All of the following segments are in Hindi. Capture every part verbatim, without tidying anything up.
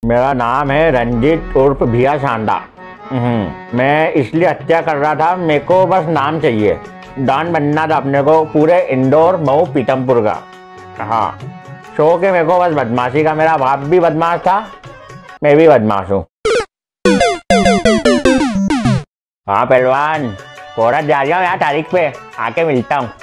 मेरा नाम है रंजीत उर्फ भिया सांडा। मैं इसलिए हत्या कर रहा था, मेरे को बस नाम चाहिए। डॉन बनना था अपने को, पूरे इंदौर मऊ पीतमपुर का। हाँ, शौक है मेरे को बस बदमाशी का। मेरा बाप भी बदमाश था, मैं भी बदमाश हूँ। हाँ पहलवान, कोरट जा रहा हूँ यार तारीख पे, आके मिलता हूँ।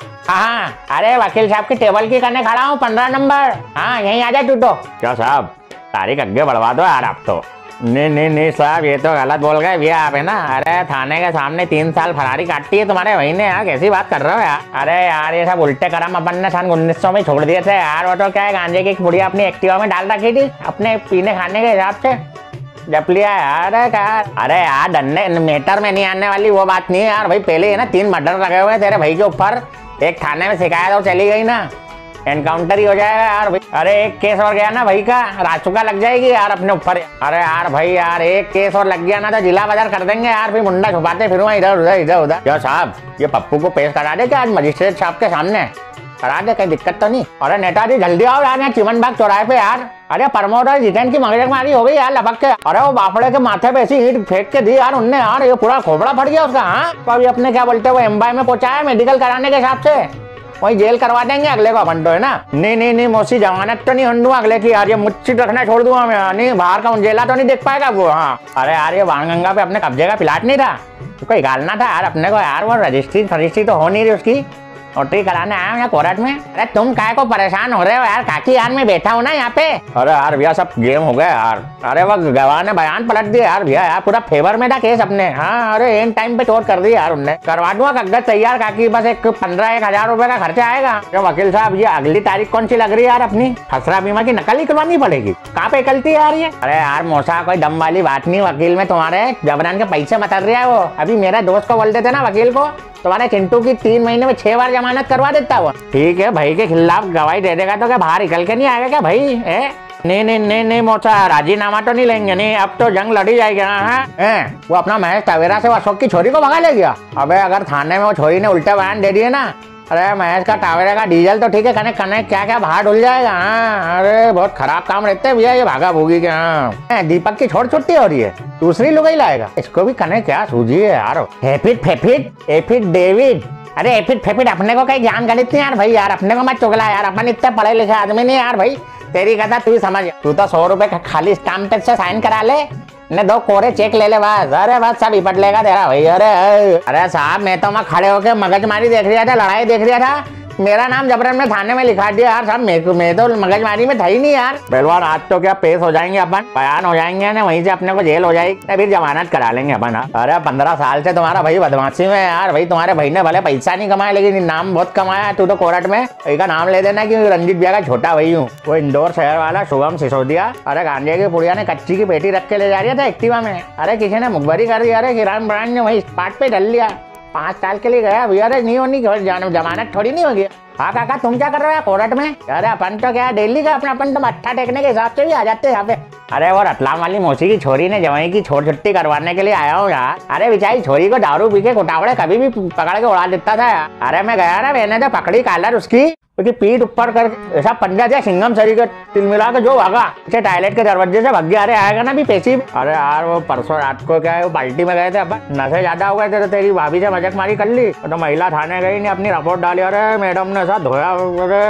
हाँ, अरे वकील साहब की टेबल की करने खड़ा हूँ, पंद्रह नंबर। हाँ यहीं आ जा तू तो। क्या साहब, तारीख आगे बढ़वा दो यार आप तो। नहीं नहीं नहीं साहब, ये तो गलत बोल गए भैया आप, है ना। अरे थाने के सामने तीन साल फरारी काटती है तुम्हारे भाई ने यार, कैसी बात कर रहे हो यार। अरे यार ये सब उल्टे करम अपन ने सन उन्नीस सौ में छोड़ दिए थे यार। वो तो क्या है, गांजे की पुड़िया अपनी एक्टिवा में डाल रखी थी अपने पीने खाने के हिसाब से, जप लिया यार। क्या अरे यार डरने मेटर में नहीं आने वाली वो बात नहीं है यार भाई। पहले है ना तीन मर्डर लगे हुए तेरे भाई के ऊपर, एक थाने में शिकायत और चली गई ना, एनकाउंटर ही हो जाएगा यार भाई। अरे एक केस और गया ना भाई का, राचुका लग जाएगी यार अपने ऊपर। अरे यार भाई यार, एक केस और लग गया ना तो जिला बाजार कर देंगे यार भाई। मुंडा छुपाते फिर इधर उधर इधर उधर। क्या साहब, ये पप्पू को पेश करा दे क्या आज मजिस्ट्रेट साहब के सामने, करा दे, कोई दिक्कत तो नहीं। अरे नेताजी जल्दी आओ यार, यहाँ चिमन बाग चौराहे पे यार। अरे प्रमोद और जितेंद्र की मगजमारी हो गई यार लपक के। अरे वो बाफड़े के माथे पे ऐसी ईंट फेंक के दी यार उनने यार, ये पूरा खोपड़ा फट गया उसका। हाँ तो अभी अपने क्या बोलते हैं, वो एम्बाई में पहुंचाया मेडिकल कराने के हिसाब से, वही जेल करवा देंगे अगले को अपन तो, है ना। नहीं नहीं नहीं मौसी, जमानत तो नहीं हंडूंगा अगले की यार, ये मुच्छी रखना छोड़ दूंगा मैं। नहीं बाहर का उंजेला तो नहीं देख पाएगा वो। हाँ अरे यार, ये बाणगंगा पे अपने कब्जे का प्लाट नहीं था, उसको निकालना था यार अपने को यार। वो रजिस्ट्री फजिस्ट्री तो हो नहीं रही उसकी, नोटरी कराने आया हूँ यहाँ कोर्ट में। अरे तुम काय को परेशान हो रहे हो यार, काकी यार मैं बैठा हूँ ना यहाँ पे। अरे यार भैया सब गेम हो गया यार। अरे वो गवाह ने बयान पलट दिया यार भैया, यार पूरा फेवर में था केस अपने। हाँ अरे एंड टाइम पे चोट कर दी यार उनने। करवा दूंगा कागज तैयार काकी, बस एक पंद्रह एक हजार रुपए का खर्चा आएगा। तो वकील साहब ये अगली तारीख कौन सी लग रही है यार अपनी, खसरा बीमा की नकल ही करवानी पड़ेगी। कहाँ पे निकलती है यार ये। अरे यार मौसा कोई दम वाली बात नहीं, वकील में तुम्हारे जबरन के पैसे मतर रहा है वो। अभी मेरे दोस्त को बोल देते ना वकील को, तुम्हारे चिंटू की तीन महीने में छह बार जमानत करवा देता वो। ठीक है भाई के खिलाफ गवाही दे देगा तो क्या बाहर निकल के नहीं आएगा क्या भाई, है? नहीं नहीं नहीं नहीं मौसा, राजीनामा तो नहीं लेंगे। नहीं अब तो जंग लड़ी जाएगी। हाँ है वो अपना महेश टवेरा से अशोक की छोरी को भगा ले गया। अबे अगर थाने में वो छोरी ने उल्टे बयान दे दिए ना, अरे महेश का टावेरा का डीजल तो ठीक है, कने कने क्या क्या बाहर डुल जाएगा। हाँ अरे बहुत खराब काम रहते हैं भैया ये भागा भूगी के। हाँ दीपक की छोड़ छुट्टी हो रही है, दूसरी लुगाई लाएगा, इसको भी कने क्या सूझी है यार। हेफिट फेफिट एफिट डेविड, अरे एफिट फेफिट अपने को कहीं ज्ञान गणित नहीं यार भाई, यार अपने को मत चुगला यार, अपन इतने पढ़े लिखे आदमी नहीं यार भाई। तेरी कथा तू ही समझ, तू तो सौ रुपए खाली स्टाम्प से साइन करा ले, ने दो कोरे चेक ले ले बस। अरे बस सब इपट लेगा तेरा भाई। अरे अरे साहब मैं तो वहाँ खड़े होके मगजमारी देख रहा था, लड़ाई देख रहा था, मेरा नाम जबरन में थाने में लिखा दिया यार साहब। मैं मैं तो मगजमारी में था ही नहीं यार। पहलवान आज तो क्या पेश हो जाएंगे अपन, बयान हो जाएंगे ना, वहीं से अपने को जेल हो जाएगी, फिर जमानत करा लेंगे अपन। अरे पंद्रह साल से तुम्हारा भाई बदमाशी में यार भाई। तुम्हारे भाई ने भले पैसा नहीं कमाया लेकिन नाम बहुत कमाया। तू तो कोर्ट में एक नाम ले देना कि रंजीत भैया का छोटा भाई हूँ। वो इंदौर शहर वाला शुभम सिसोदिया, अरे गांजे की पुड़िया ने कच्ची की पेटी रख के ले जा रही था एक्टिवा में। अरे किसी ने मुखबरी कर दी, अरे किरान ब्रांड ने वही स्पॉट पे डल लिया, पाँच साल के लिए गया भैया। अरे नहीं होनी जमानत थोड़ी नहीं होगी। हाँ काका तुम क्या कर रहे हो कोर्ट में? अरे अपन तो क्या डेली का अपना अपन तो मत्था टेकने के हिसाब से भी आ जाते हैं यहाँ पे। अरे वो रतलाम वाली मौसी की छोरी ने जवाई की छोड़ छुट्टी करवाने के लिए आया हूँ यार। अरे बेचारी छोरी को दारू पी के कुटावड़े कभी भी पकड़ के उड़ा देता था यार। अरे मैं गया ना, मैंने तो पकड़ी कॉलर उसकी, क्योंकि पीठ ऊपर कर ऐसा पंजा दिया सिंगम सरी के तिल मिला के जो भागा इसे टॉयलेट के दरवाजे से भाग गया। अरे आएगा ना भी पैसी। अरे यार वो परसों रात को क्या है, वो पार्टी में गए थे अपन, नशे ज्यादा हो गए थे तो तेरी भाभी से मजाक मारी कर ली तो महिला थाने गई, नहीं अपनी रिपोर्ट डाली। अरे मैडम ने ऐसा धोया। अरे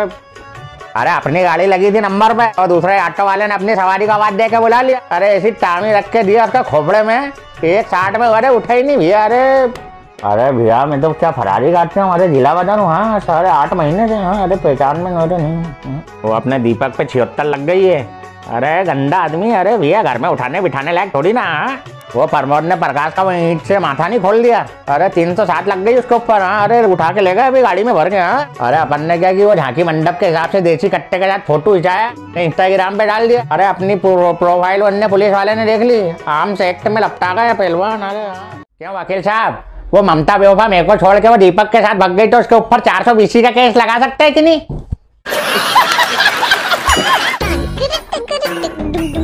अरे अपनी गाड़ी लगी थी नंबर पे और दूसरे ऑटो वाले ने अपनी सवारी का आवाज दे के बुला लिया। अरे ऐसी टामी रख के दिया उसका खोपड़े में, एक साठ में। अरे उठे ही नहीं भैया। अरे अरे भैया मैं तो क्या फरारी काटते हूँ, अरे जिला बदन हूँ। हाँ साढ़े आठ महीने से। हाँ अरे पहचान में नहीं, नहीं। वो अपने दीपक पे छिहत्तर लग गई है। अरे गंदा आदमी। अरे भैया घर में उठाने बिठाने लायक थोड़ी ना। वो प्रमोद ने प्रकाश का वो ईंट से माथा नहीं खोल दिया। अरे तीन सौ सात लग गई उसके ऊपर। हाँ अरे उठा के ले गए अभी गाड़ी में भर के। हाँ अरे अपन ने क्या कि वो झांकी मंडप के हिसाब से देसी कट्टे के साथ फोटो खिंचाया, इंस्टाग्राम पे डाल दिया। अरे अपनी प्रोफाइल अन्य पुलिस वाले ने देख ली, आम से एक्ट में लपटा गया पहलवान। अरे क्यों वकील साहब, वो ममता बेवफा मेरे को छोड़ के वो दीपक के साथ भाग गई तो उसके ऊपर चार सौ बीसी का केस लगा सकते हैं कि नहीं?